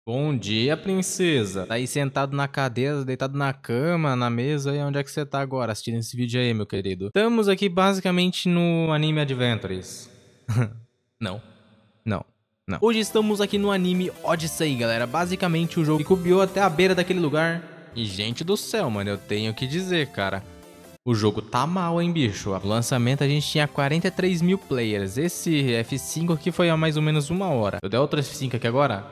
Bom dia, princesa. Tá aí sentado na cadeira, deitado na cama, na mesa, e onde é que você tá agora assistindo esse vídeo aí, meu querido? Estamos aqui basicamente no Anime Adventures. Não, não, não. Hoje estamos aqui no Anime Odyssey, galera. Basicamente o jogo que cubiou até a beira daquele lugar. E gente do céu, mano, eu tenho que dizer, cara. O jogo tá mal, hein, bicho? No lançamento a gente tinha 43 mil players. Esse F5 aqui foi há mais ou menos uma hora. Eu der outro F5 aqui agora.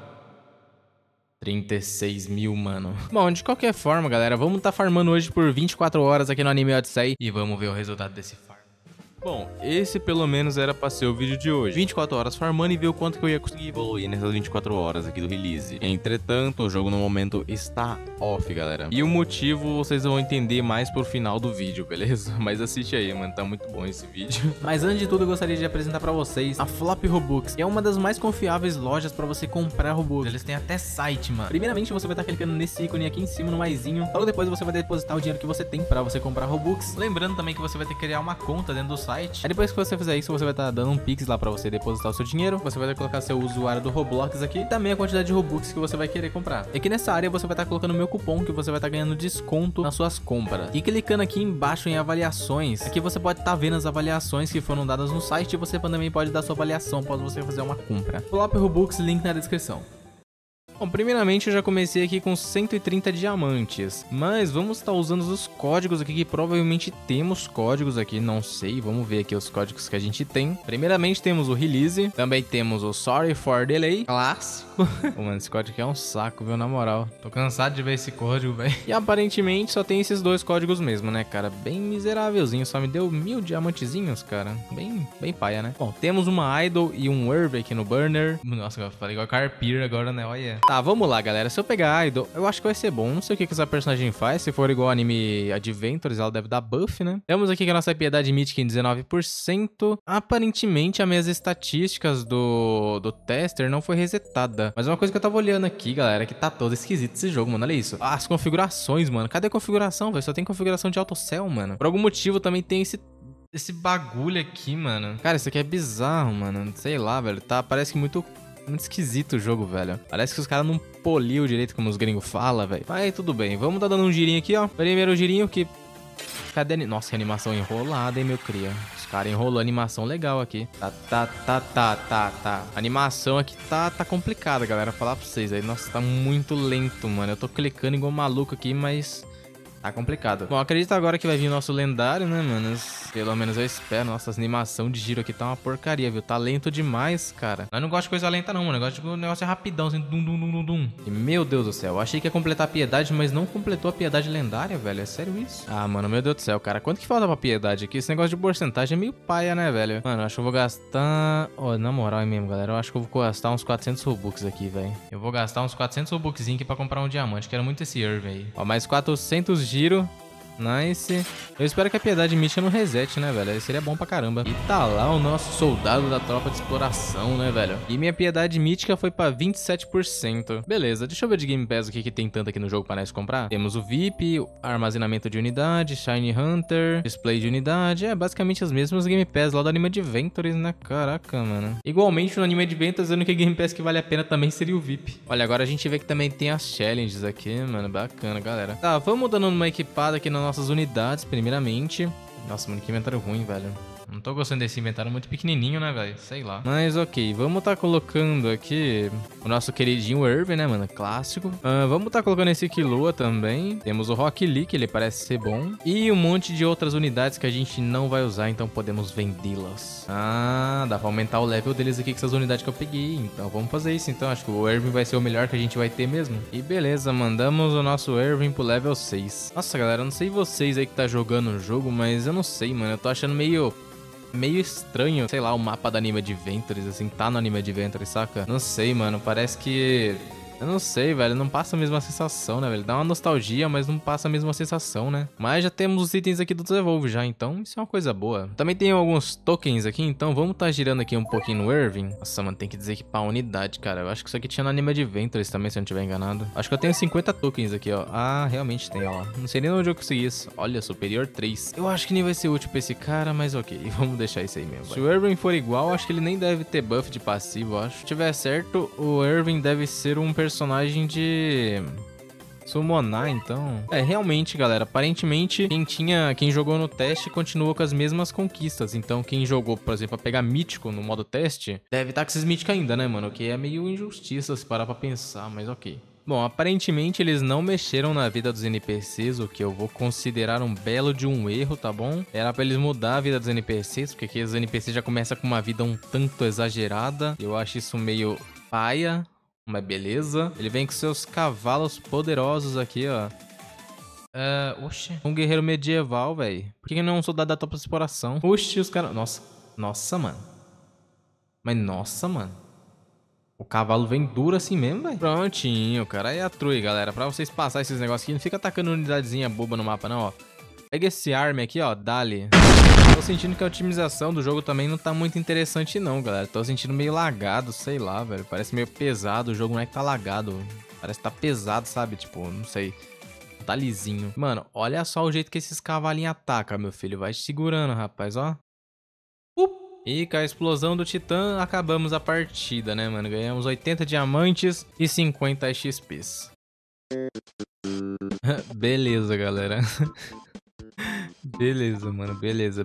36 mil, mano. Bom, de qualquer forma, galera, vamos tá farmando hoje por 24 horas aqui no Anime Odyssey e vamos ver o resultado desse farm. Bom, esse pelo menos era pra ser o vídeo de hoje. 24 horas farmando e ver o quanto que eu ia conseguir evoluir nessas 24 horas aqui do release. Entretanto, o jogo no momento está off, galera. E o motivo vocês vão entender mais pro final do vídeo, beleza? Mas assiste aí, mano, tá muito bom esse vídeo. Mas antes de tudo, eu gostaria de apresentar pra vocês a Flop Robux, que é uma das mais confiáveis lojas pra você comprar Robux. Eles têm até site, mano. Primeiramente, você vai estar clicando nesse ícone aqui em cima, no maisinho. Logo depois, você vai depositar o dinheiro que você tem pra você comprar Robux. Lembrando também que você vai ter que criar uma conta dentro do site. Aí depois que você fizer isso, você vai estar dando um Pix lá pra você depositar o seu dinheiro. Você vai colocar seu usuário do Roblox aqui e também a quantidade de Robux que você vai querer comprar. E aqui nessa área você vai estar colocando o meu cupom que você vai estar ganhando desconto nas suas compras. E clicando aqui embaixo em avaliações, aqui você pode estar vendo as avaliações que foram dadas no site e você também pode dar sua avaliação após você fazer uma compra. Flop Robux, link na descrição. Bom, primeiramente eu já comecei aqui com 130 diamantes, mas vamos estar usando os códigos aqui, que provavelmente temos códigos aqui, não sei, vamos ver aqui os códigos que a gente tem. Primeiramente temos o Release, também temos o Sorry for Delay, clássico. Pô, mano, esse código aqui é um saco, viu, na moral. Tô cansado de ver esse código, velho. E aparentemente só tem esses dois códigos mesmo, né, cara, bem miserávelzinho, só me deu 1000 diamantezinhos, cara, bem paia, né. Bom, temos uma Idol e um Herb aqui no Burner. Nossa, eu falei igual Carpir agora, né, olha. Tá, vamos lá, galera. Se eu pegar a Idol, eu acho que vai ser bom. Não sei o que essa personagem faz. Se for igual ao Anime Adventures, ela deve dar buff, né? Temos aqui que a nossa piedade mítica em 19%. Aparentemente, as minhas estatísticas do tester não foi resetada. Mas uma coisa que eu tava olhando aqui, galera, é que tá todo esquisito esse jogo, mano. Olha isso. Ah, as configurações, mano. Cadê a configuração, velho? Só tem configuração de autocell, mano. Por algum motivo também tem esse bagulho aqui, mano. Cara, isso aqui é bizarro, mano. Sei lá, velho. Tá, parece que muito esquisito o jogo, velho. Parece que os caras não poliu direito como os gringos falam, velho. Mas tudo bem. Vamos tá dando um girinho aqui, ó. Primeiro girinho que... Cadê a... Nossa, que animação enrolada, hein, meu cria. Os caras enrolou a animação legal aqui. Tá. A animação aqui tá complicada, galera. Falar pra vocês aí. Nossa, tá muito lento, mano. Eu tô clicando igual maluco aqui, mas... tá complicado. Bom, acredito agora que vai vir o nosso lendário, né, mano? Pelo menos eu espero. Nossa, animação de giro aqui tá uma porcaria, viu? Tá lento demais, cara. Eu não gosto de coisa lenta, não, mano. Eu gosto de um negócio rapidão, assim. Dum. E, meu Deus do céu. Eu achei que ia completar a piedade, mas não completou a piedade lendária, velho. É sério isso? Ah, mano, meu Deus do céu, cara. Quanto que falta pra piedade aqui? Esse negócio de porcentagem é meio paia, né, velho? Mano, eu acho que eu vou gastar... Ó, na moral mesmo, galera. Eu acho que eu vou gastar uns 400 Robux aqui, velho. Eu vou gastar uns 400 Robuxzinho aqui pra comprar um diamante. Quero muito esse Irv aí. Ó, mais 400 giro. Nice. Eu espero que a piedade mítica não resete, né, velho? Aí seria bom pra caramba. E tá lá o nosso soldado da tropa de exploração, né, velho? E minha piedade mítica foi pra 27%. Beleza, deixa eu ver de Game Pass o que tem tanto aqui no jogo pra nós comprar. Temos o VIP, armazenamento de unidade, Shiny Hunter, display de unidade. É basicamente as mesmas Game Pass lá do Anime Adventures, né? Caraca, mano. Igualmente no Anime Adventures, a única Game Pass que vale a pena também seria o VIP. Olha, agora a gente vê que também tem as challenges aqui, mano. Bacana, galera. Tá, vamos dando uma equipada aqui nas nossas unidades, primeiramente. Nossa, mano, que inventário ruim, velho. Não tô gostando desse inventário muito pequenininho, né, velho? Sei lá. Mas ok, vamos tá colocando aqui o nosso queridinho Irv, né, mano? Clássico. Vamos tá colocando esse Killua também. Temos o Rock Lee, que ele parece ser bom. E um monte de outras unidades que a gente não vai usar, então podemos vendê-las. Ah, dá pra aumentar o level deles aqui com essas unidades que eu peguei. Então vamos fazer isso, então. Acho que o Irving vai ser o melhor que a gente vai ter mesmo. E beleza, mandamos o nosso Irving pro level 6. Nossa, galera, eu não sei vocês aí que tá jogando o jogo, mas eu não sei, mano. Eu tô achando meio estranho, sei lá, o mapa da Anime Adventures, assim, tá no Anime Adventures, saca? Não sei, mano, parece que... Eu não sei, velho, não passa a mesma sensação, né, velho? Dá uma nostalgia, mas não passa a mesma sensação, né? Mas já temos os itens aqui do Devolve já, então isso é uma coisa boa. Também tem alguns tokens aqui, então vamos tá girando aqui um pouquinho no Irving. Nossa, mano, tem que dizer que pra unidade, cara. Eu acho que isso aqui tinha no Anime Adventures também, se eu não tiver enganado. Acho que eu tenho 50 tokens aqui, ó. Ah, realmente tem, ó. Não sei nem onde eu consegui isso. Olha, superior 3. Eu acho que nem vai ser útil pra esse cara, mas ok. Vamos deixar isso aí mesmo. Vai. Se o Irving for igual, acho que ele nem deve ter buff de passivo, acho. Se tiver certo, o Irving deve ser um personagem personagem de summonar, então. Realmente, galera, aparentemente quem jogou no teste continua com as mesmas conquistas. Então, quem jogou, por exemplo, pra pegar mítico no modo teste, deve estar com esses míticos ainda, né, mano? O que é meio injustiça se parar pra pensar, mas ok. Bom, aparentemente eles não mexeram na vida dos NPCs, o que eu vou considerar um belo de um erro, tá bom? Era pra eles mudar a vida dos NPCs, porque aqui os NPCs já começam com uma vida um tanto exagerada. Eu acho isso meio paia, mas beleza. Ele vem com seus cavalos poderosos aqui, ó. Oxi. Um guerreiro medieval, velho. Por que não é um soldado da tropa de exploração? Oxi, os caras... Nossa, mano. Mas nossa, mano. O cavalo vem duro assim mesmo, velho. Prontinho, cara. Aí é a trui, galera. Pra vocês passar esses negócios aqui, não fica atacando unidadezinha boba no mapa, não, ó. Pega esse arme aqui, ó. Dali. Tô sentindo que a otimização do jogo também não tá muito interessante, não, galera. Tô sentindo meio lagado, sei lá, velho. Parece meio pesado. O jogo não é que tá lagado. Parece que tá pesado, sabe? Tipo, não sei. Tá lisinho. Mano, olha só o jeito que esses cavalinhos atacam, meu filho. Vai te segurando, rapaz, ó. E com a explosão do Titã, acabamos a partida, né, mano? Ganhamos 80 diamantes e 50 XPs. Beleza, galera. Beleza, mano. Beleza.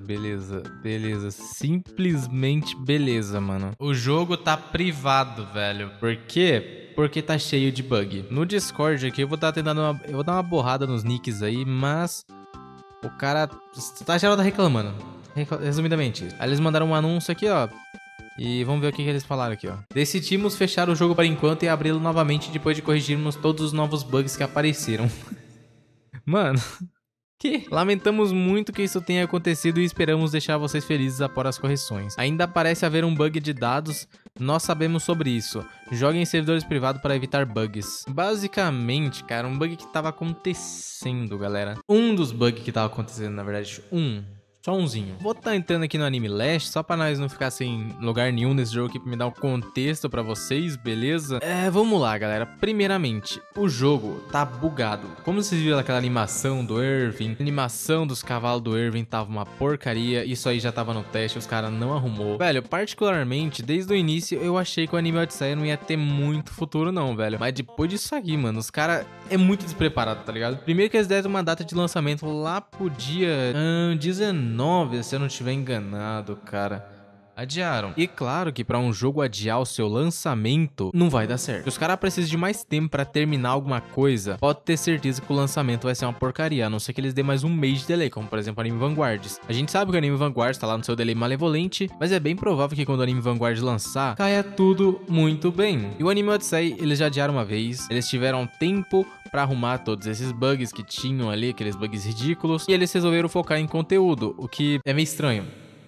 Simplesmente beleza, mano. O jogo tá privado, velho. Por quê? Porque tá cheio de bug. No Discord aqui, eu vou dar uma borrada nos nicks aí, mas o cara tá geral reclamando. Resumidamente. Aí eles mandaram um anúncio aqui, ó. E vamos ver o que eles falaram aqui, ó. Decidimos fechar o jogo por enquanto e abri-lo novamente depois de corrigirmos todos os novos bugs que apareceram. Mano... Lamentamos muito que isso tenha acontecido e esperamos deixar vocês felizes após as correções. Ainda parece haver um bug de dados, nós sabemos sobre isso. Joguem em servidores privados para evitar bugs. Basicamente, cara, um bug que tava acontecendo, galera. Um dos bugs que tava acontecendo, na verdade, só umzinho. Vou estar entrando aqui no Anime Last, só pra nós não ficar sem lugar nenhum nesse jogo aqui, pra me dar um contexto pra vocês, beleza? Vamos lá, galera. Primeiramente, o jogo tá bugado. Como vocês viram aquela animação do Irving, a animação dos cavalos do Irving tava uma porcaria. Isso aí já tava no teste, os caras não arrumou. Velho, particularmente, desde o início, eu achei que o Anime Odisseia não ia ter muito futuro não, velho. Mas depois disso aqui, mano, os caras é muito despreparado, tá ligado? Primeiro que eles deram uma data de lançamento lá pro dia 19, se eu não estiver enganado, cara. Adiaram. E claro que pra um jogo adiar o seu lançamento, não vai dar certo. Se os caras precisam de mais tempo pra terminar alguma coisa, pode ter certeza que o lançamento vai ser uma porcaria, a não ser que eles dêem mais um mês de delay, como por exemplo o Anime Vanguards. A gente sabe que o Anime Vanguards tá lá no seu delay malevolente, mas é bem provável que quando o Anime Vanguards lançar, caia tudo muito bem. E o Anime Odyssey, eles já adiaram uma vez, eles tiveram tempo pra arrumar todos esses bugs que tinham ali, aqueles bugs ridículos, e eles resolveram focar em conteúdo, o que é meio estranho.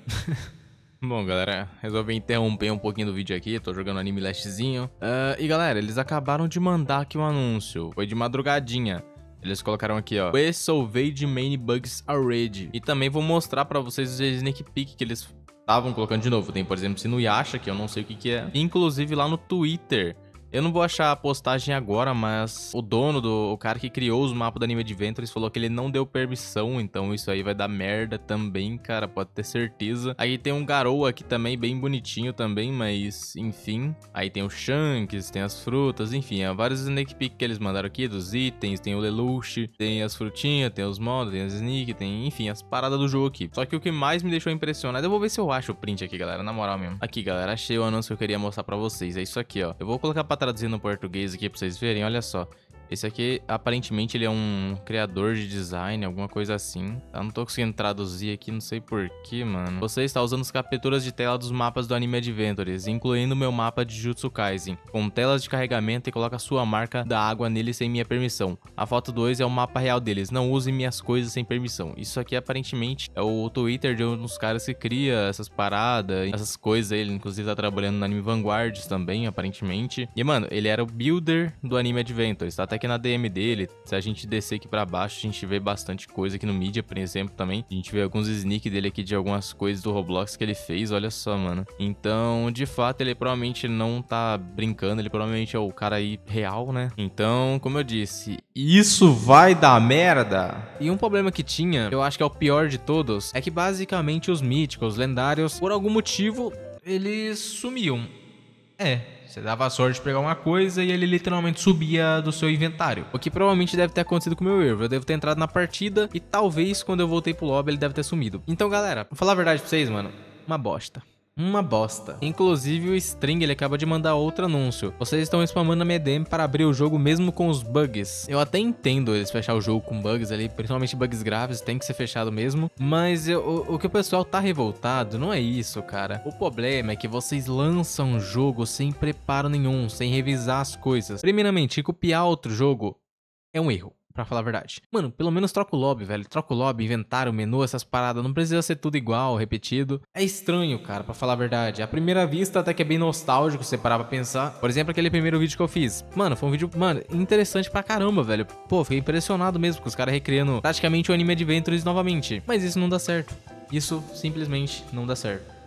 Bom, galera, resolvi interromper um pouquinho do vídeo aqui, tô jogando Anime Lastzinho. E galera, eles acabaram de mandar aqui um anúncio, foi de madrugadinha. Eles colocaram aqui, ó, We Solved Main Bugs Already. E também vou mostrar pra vocês os sneak peek que eles estavam colocando de novo. Tem, por exemplo, Sinuyasha, que eu não sei o que é. Inclusive lá no Twitter. Eu não vou achar a postagem agora, mas o dono, o cara que criou os mapas do Anime Adventures falou que ele não deu permissão, então isso aí vai dar merda também, cara, pode ter certeza. Aí tem um Garou aqui também, bem bonitinho também, mas enfim. Aí tem o Shanks, tem as frutas, enfim, há vários sneak peek que eles mandaram aqui, dos itens, tem o Lelouch, tem as frutinhas, tem os modos, tem as sneak, tem, enfim, as paradas do jogo aqui. Só que o que mais me deixou impressionado, eu vou ver se eu acho o print aqui, galera, na moral mesmo. Aqui, galera, achei o anúncio que eu queria mostrar pra vocês, é isso aqui, ó. Eu vou colocar pra traduzir no português aqui pra vocês verem, olha só. Esse aqui, aparentemente, ele é um criador de design, alguma coisa assim. Eu não tô conseguindo traduzir aqui, não sei porquê, mano. Você está usando as capturas de tela dos mapas do Anime Adventures, incluindo o meu mapa de Jujutsu Kaisen, com telas de carregamento e coloca sua marca da água nele sem minha permissão. A foto 2 é o mapa real deles, não use minhas coisas sem permissão. Isso aqui, aparentemente, é o Twitter de um dos caras que cria essas paradas, essas coisas. Ele, inclusive, tá trabalhando no Anime Vanguards também, aparentemente. E, mano, ele era o builder do Anime Adventures, tá até aqui na DM dele. Se a gente descer aqui pra baixo, a gente vê bastante coisa aqui no mídia, por exemplo, também. A gente vê alguns sneak dele aqui de algumas coisas do Roblox que ele fez, olha só, mano. Então, de fato, ele provavelmente não tá brincando, ele provavelmente é o cara aí real, né? Então, como eu disse, isso vai dar merda! E um problema que tinha, eu acho que é o pior de todos, é que basicamente os míticos, os lendários, por algum motivo, eles sumiam. Você dava sorte de pegar uma coisa e ele literalmente subia do seu inventário. O que provavelmente deve ter acontecido com o meu erro. Eu devo ter entrado na partida e talvez quando eu voltei pro lobby ele deve ter sumido. Então, galera, vou falar a verdade pra vocês, mano. Uma bosta. Uma bosta. Inclusive o String, ele acaba de mandar outro anúncio. Vocês estão spamando a minha DM para abrir o jogo mesmo com os bugs. Eu até entendo eles fechar o jogo com bugs ali, principalmente bugs graves, tem que ser fechado mesmo. Mas o que o pessoal tá revoltado não é isso, cara. O problema é que vocês lançam o jogo sem preparo nenhum, sem revisar as coisas. Primeiramente, copiar outro jogo é um erro. Pra falar a verdade. Mano, pelo menos troca o lobby, velho. Troca o lobby, inventário, menu, essas paradas. Não precisa ser tudo igual, repetido. É estranho, cara, pra falar a verdade. À primeira vista, até que é bem nostálgico você parar pra pensar. Por exemplo, aquele primeiro vídeo que eu fiz. Mano, foi um vídeo, mano, interessante pra caramba, velho. Pô, fiquei impressionado mesmo com os caras recriando praticamente o Anime Adventures novamente. Mas isso não dá certo. Isso simplesmente não dá certo.